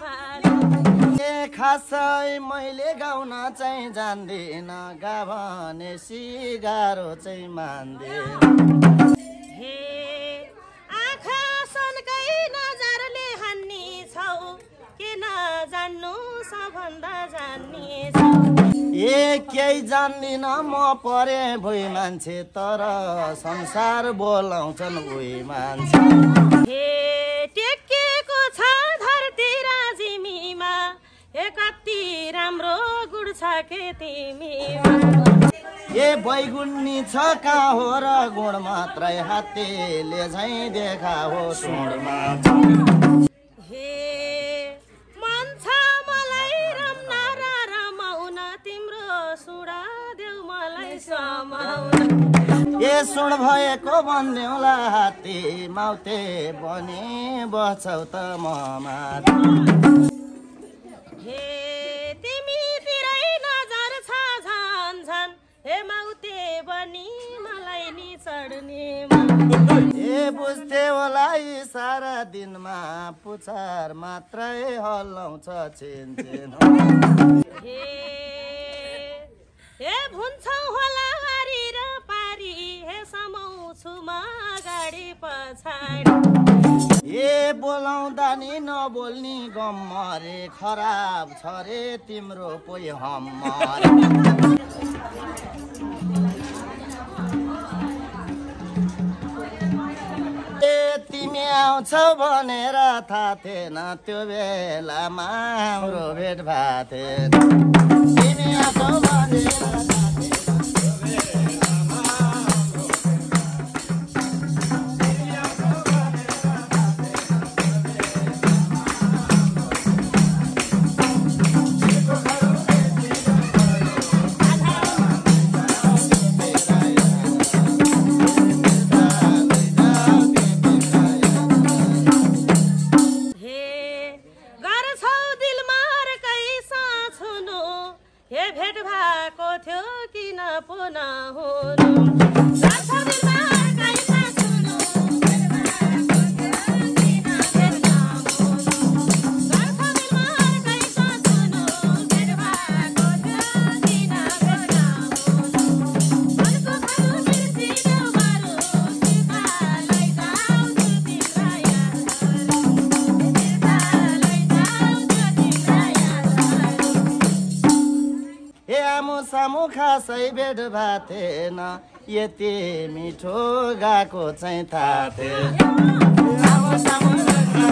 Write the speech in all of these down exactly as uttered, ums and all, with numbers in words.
ए खासै मैले गाउन चाहिँ जान्दिन गा भने सिगारो चाहिँ मान्दिन हे आँखा सनकै नजरले हान्ने छौ के नजान्नु सबभन्दा जान्ने छौ ए केही जान्दिन म परे भुइँ मान्छे तर संसार बोलाउँछन् भुइँ मान्छे हे टेकेको छ धरती राजिमीमा हे कति राम्रो गुड छ के तिमीमा ए बैगुन्नी छ कहाँ हो र गुण मात्रै हात्तीले झैँ देखा हो सुँडमा हे मन छ मलाई रम्न र रमाउन तिम्रो सुडा देऊ मलाई समाउन ए सुण भएको भन्देऊला हात्ती माउते बनी बस्छौ त ममा हे तिमीतिरै नजर छ झन झन हे माउते बनी मलाई नि चढ्ने ए बुझ्थे होला यी सारा दिनमा पुछार मात्रै हल्लाउँछ छिन छिन हे हे भुन्छौ होला हरि र पारी हे समाउँछु म अगाडि पछाडि ए बोलाउँदा नि नबोल्ने गम्मरे खराब छ रे तिम्रो पोइ हम्मर ए तिमी आउँछौ भनेर थाहा थिएन त्यो बेलामा हाम्रो भेट भएको थिएन तिमी आउँछौ भनेर सामु खासै भेट भएको थिएन यति मिठो गाको चाहिँ थाहा थिएन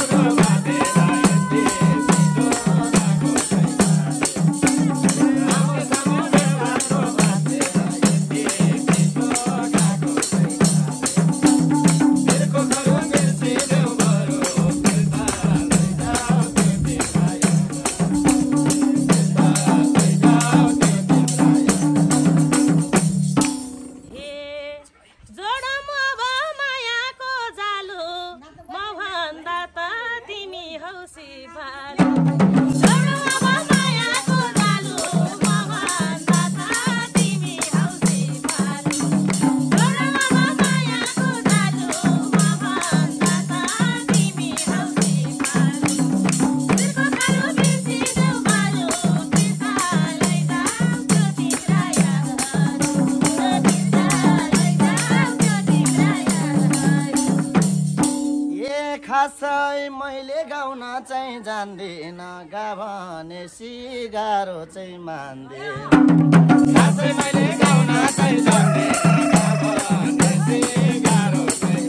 खासै मैले गाउन चाहिँ जान्दिन गा भने सिगारो चाहिँ मान्दिन खासै मैले गाउन चाहिँ जान्दिन गा भने सिगारो चाहिँ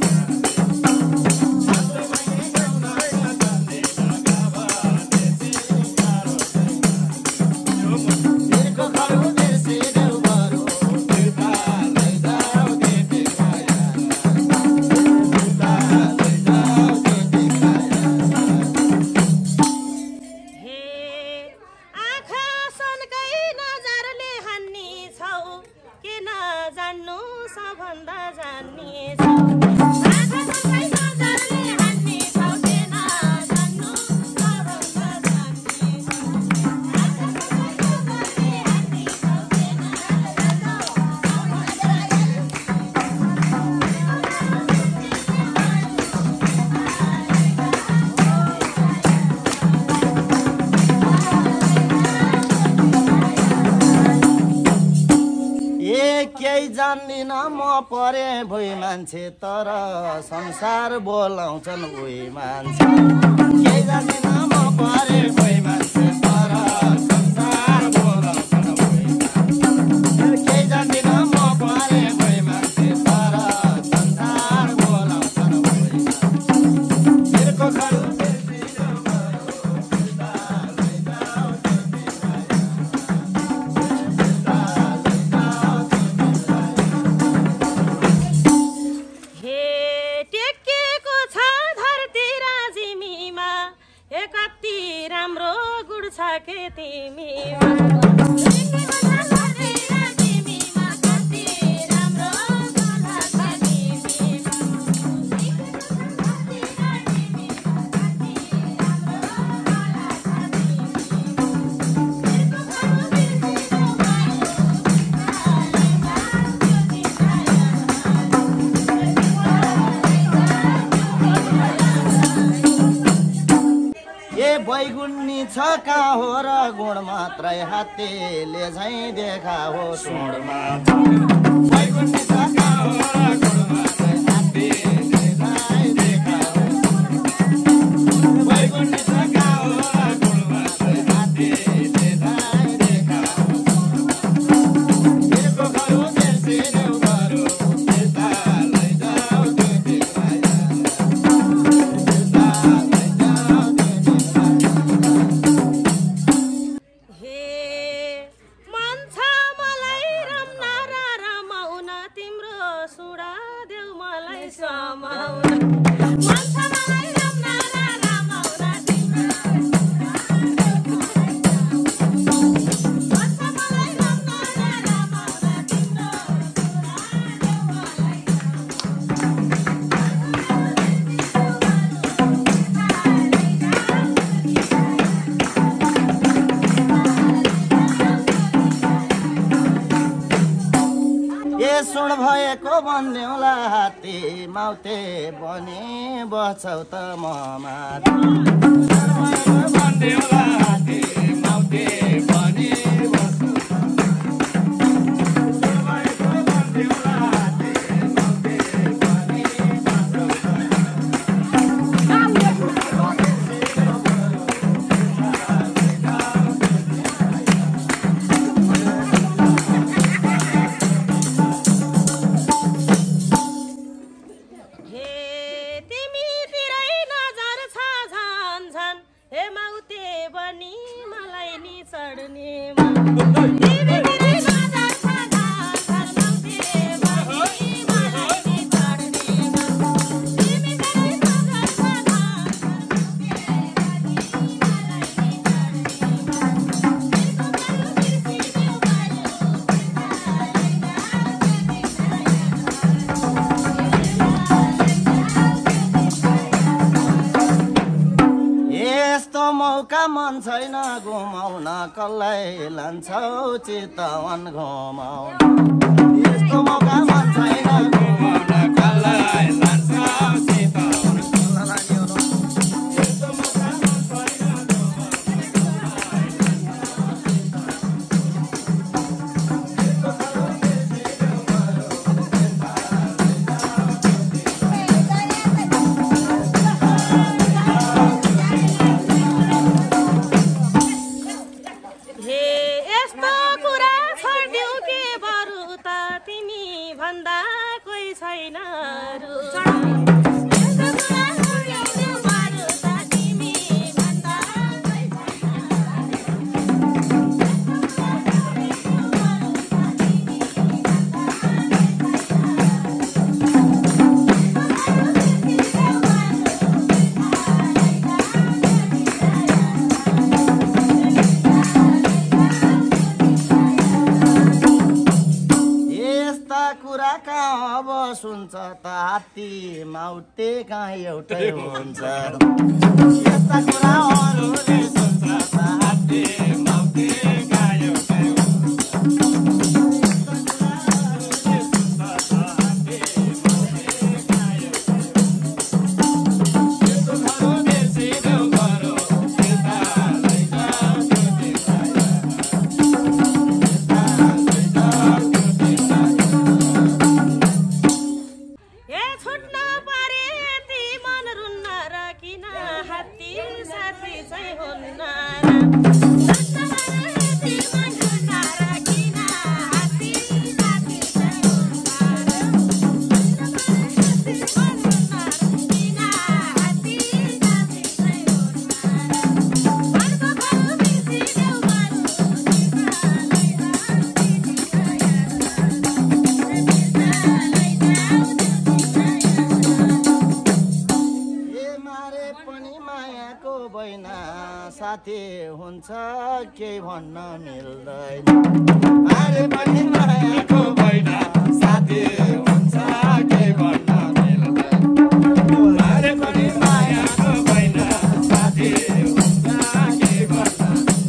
जान्दिन म परे भुइँ मान्छे तर संसार बोलाउँछन् भुइँ मान्छे केही जान्दिन म परे भुइँ मान्छे तर संसार बोलाउँछन् भुइँ मान्छे केही जान्दिन म परे भुइँ मान्छे तर संसार बोलाउँछन् भुइँ मान्छे तिर्को खरु के तिमी बैगुन्नी छ कहाँ हो र गुण मात्रै हात्तीले झैँ देखा हो सुणमा बैगुन्नी छ कहाँ हो र गुण मात्रै हात्तीले झैँ देखा हो बैगुन्नी छ कहाँ हो र गुण मात्रै हात्तीले झैँ देखा हो तिर्को खरु बेसी देउ गरौ यता लैजाऊ त्यो तिमीलाई सुण भएको भन्देउला हात्ती माउते बने बस्छौ त ममा भन्देउला हात्ती माउते बने बस्छौ मौका मन छैन घुमाउन कसलाई लान्छौ चितवन घुमाउन यस्तो मौका मन छैन घुमाउन कसलाई लान्छौ चितवन सुन्छ त हात्ती माउते कहाँ एउटै हुन्छ यस्ता कुरा अरूले सुन्छ त हात्ती माउते कहाँ एउटै साथी हुन्छ केही भन्न मिल्दैन मारे पनि मायाको भैना साथी हुन्छ केही भन्न मिल्दैन मारे पनि मायाको भैना साथी हुन्छ केही भन्न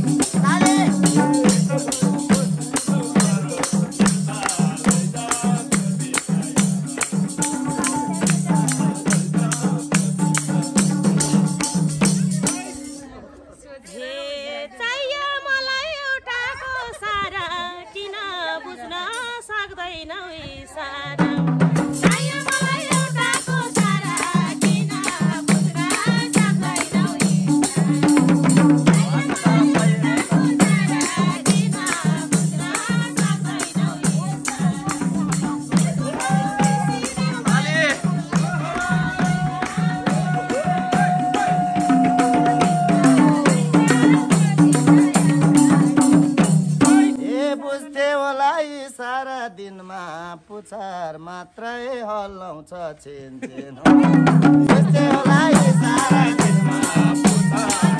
पुछार मात्रै हल्लाउँछ छिन छिन यस्तै होला यो सारा दिनमा पुछार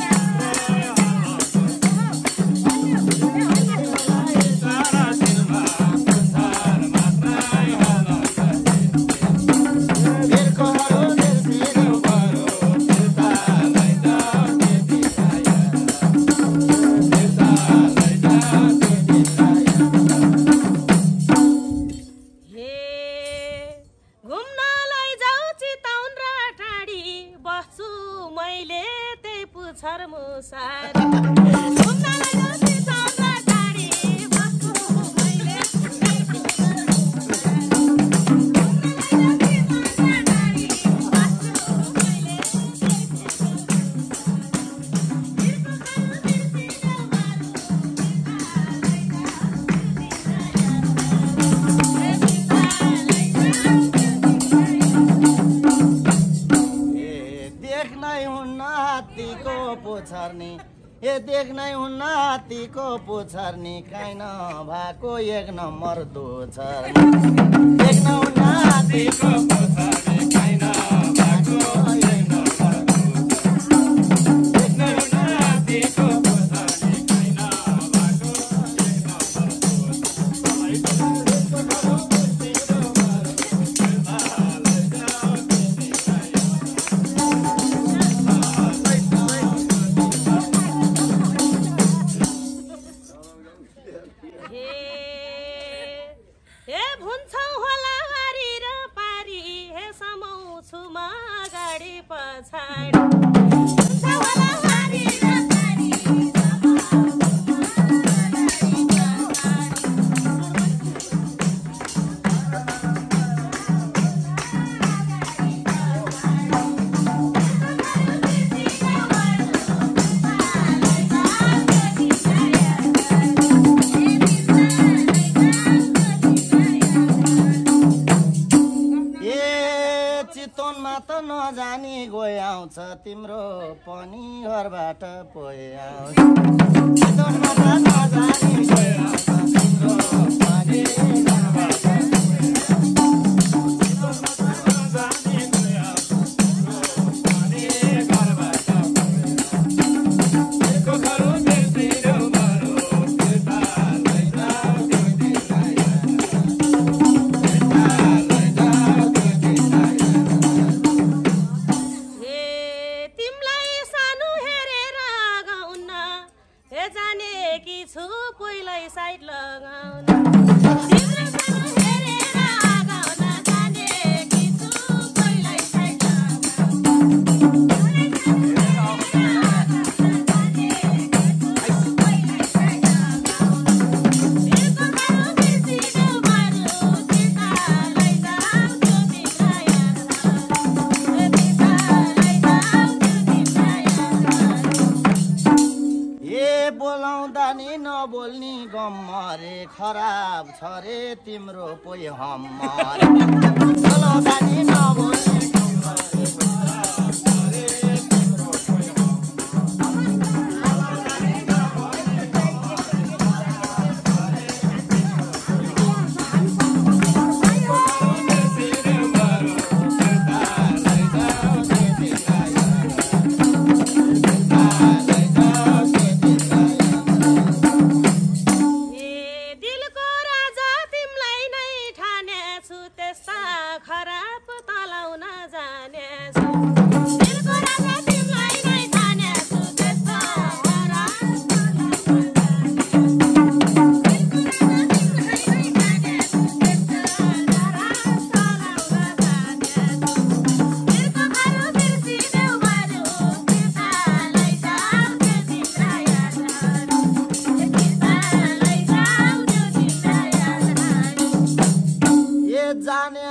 सारा दिनमा पुछार मात्रै हल्लाउँछ बिर्कोहरू बिर्सिनु पर्यो फिर्तालाई त त्यति आयो फिर्तालाई त त्यति आयो पुछर मुसार घुम्नलाई जान्छु चौरा टाढी बस्छु मैले पुछर्नी ए देख्नै हुन्न हात्तीको पुछर्नी काहीँ नभएको एक नम्बर दोछर्नी देख्न हुन्न हात्तीको पुछर्नी काहीँ नभएको एक नम्बर देख्न हुन्न हात्तीको पुछर्नी काहीँ नभएको एक नजानी गए आउँछ तिम्रो पनि घरबाट पोए आउँछ चितवनमा त नजानी गए आउँछ तिम्रो पनि घरबाट नबोल्नी गम्मरे खराब छ रे तिम्रो पोइ हम्मरे बोलाउँदानी नबोल्नी गम्मरे खराब छ रे तिम्रो पोइ हम्मरे बोलाउँदानी नबोल्नी गम्मरे खराब छ रे तिम्रो पोइ हम्मरे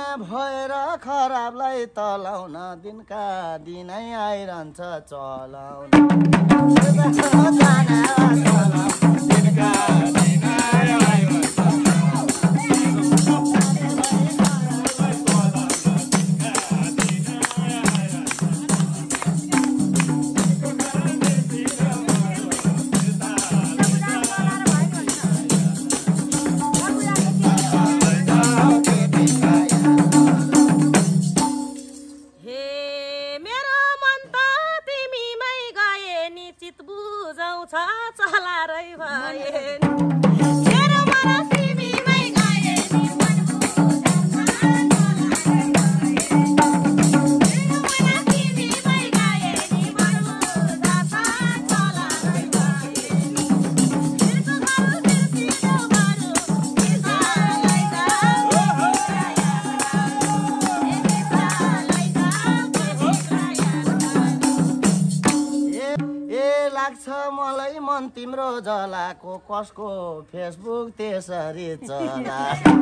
ऐना भएर खराबलाई तलाउन दिनका दिनै आइरहन्छ चलाउन दिनका दिनै आइरहन्छ मलाई मन तिम्रो जलाको कसको फेसबुक त्यसरी चला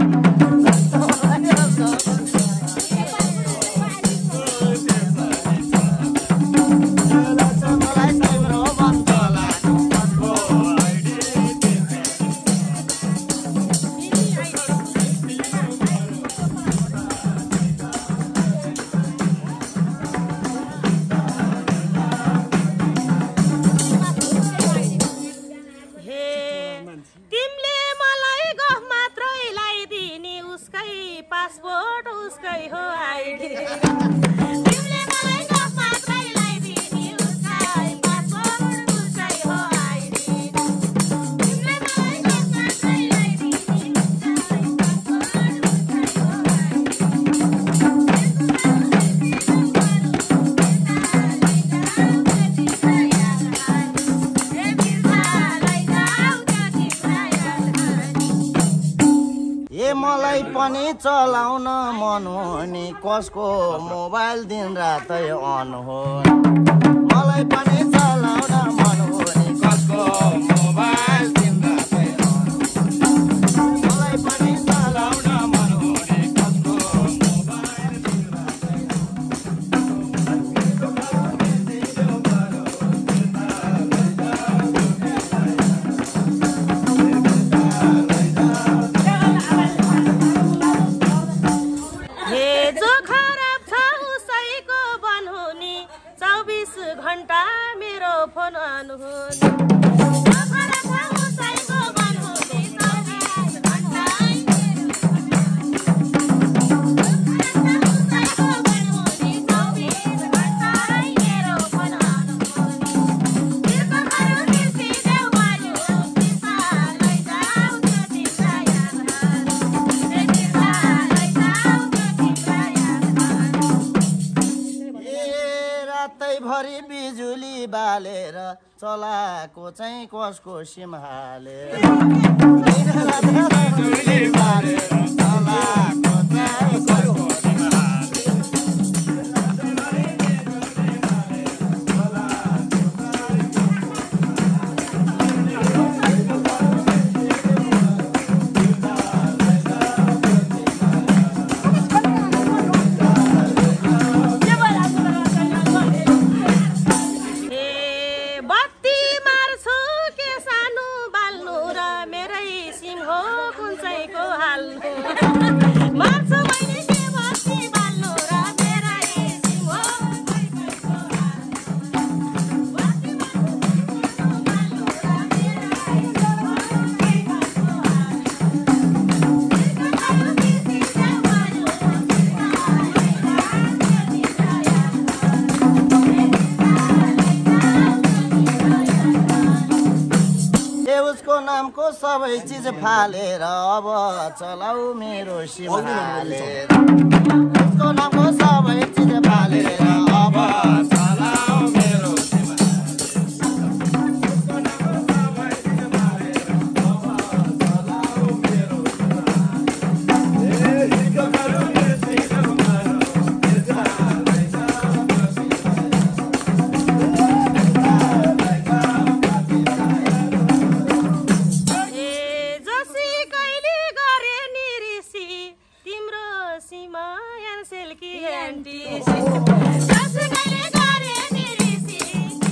पासपोर्ट उसकै हो आइडी तिमीले मलाई गफ मात्रै ल्याइदिने उसकै पासपोर्ट उसकै हो आइडी तिमीले मलाई गफ मात्रै ल्याइदिने उसकै पासपोर्ट उसकै हो ए मलाई पनि चलाउन मन हो नि कसको मोबाइल दिन रातै अन हो मलाई पनि चलाउन मन हो नि कसको मोबाइल दिन रातै अन मलाई पनि चलाउन मन हो नि कसको मोबाइल दिन रातै घण्टा मेरो फोन अनुहुन भरि बिजुली बालेर चलाको चाहिँ कसको सिम हालेर बिजुली बालेर चलाको चाहिँ कसको सिम नामको सबै चीज फालेर अब चलाऊ मेरो सिम हालेर उसको नामको सबै चीज फालेर अब चलाऊ मेरो सिम सीमा सिल्की एन्टी जसुकैले गरे निरिसी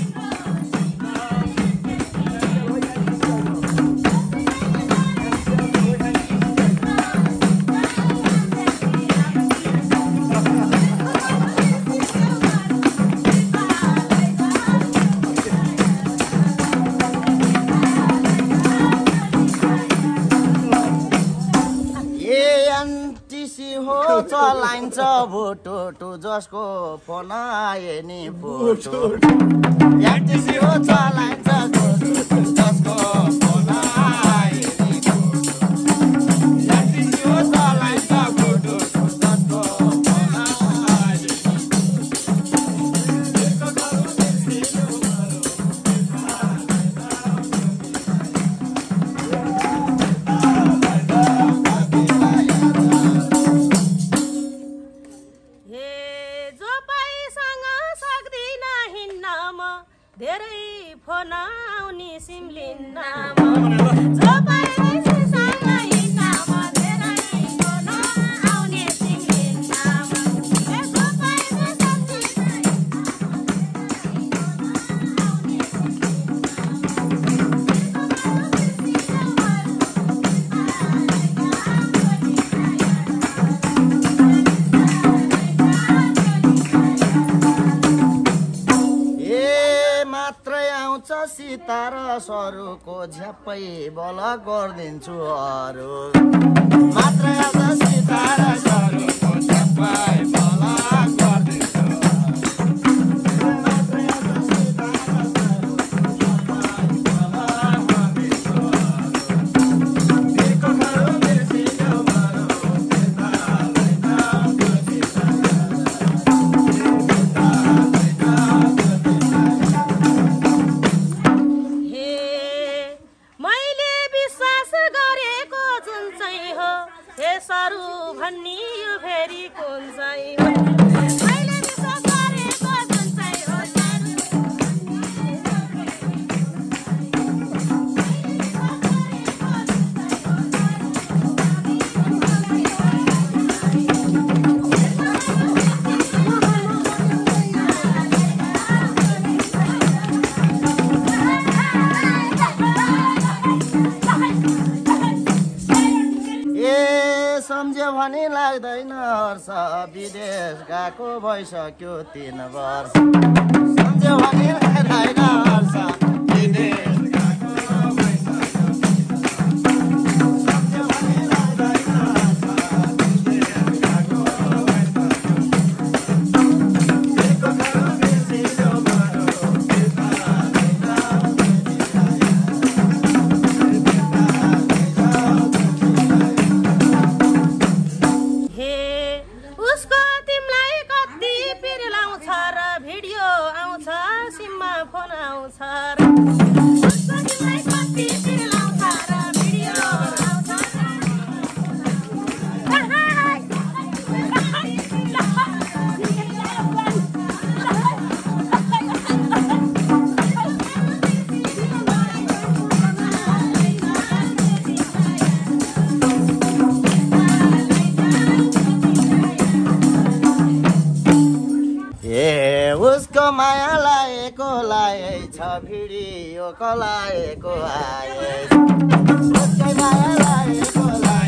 हो चलाइन्छ भोटो जसको फोन आए नि फोटो एनटिसी हो चलाइन्छ भोटो जसको फोन आए नि फोटो एनटिसी हो चलाइन्छ भोटो जसको फोन आए नि धेरै फोन आउने सिमलिन्न जो पाएसँग हिँड्नमा धेरै फोन आउने सिमलिन्न जो सितार सरुको झ्याप्पै बल गरिदिन्छु अरू मात्र एउटा सितार सरुको झ्याप्पै बल गरिदिन्छु मात्र एउटा सितार सरुको झ्याप्पै बल गरिदिन्छु सरू भन्ने यो फेरि कुन चाहिँ हो मैले विश्वास गरेको जुन चाहिँ हो सम्झ्यो भने लाग्दैन हर्ष विदेश गएको भइसक्यो तीन वर्ष सम्झ्यो भने लाग्दैन हर्ष विदेश गएको भइसक्यो सम्झ्यो भने लाग्दैन हर्ष विदेश गएको भइसक्यो बिर्सियो बरु उसको तिमीलाई कति पिर लाउँछ र भिडियो आउँछ सिममा फोन आउँछ र उसको तिमीलाई कति पिर लाउँछ र भिडियो आउँछ उसको माया लागेको लाए छ भिडियो कलाएको आए उसको माया लागेको लाए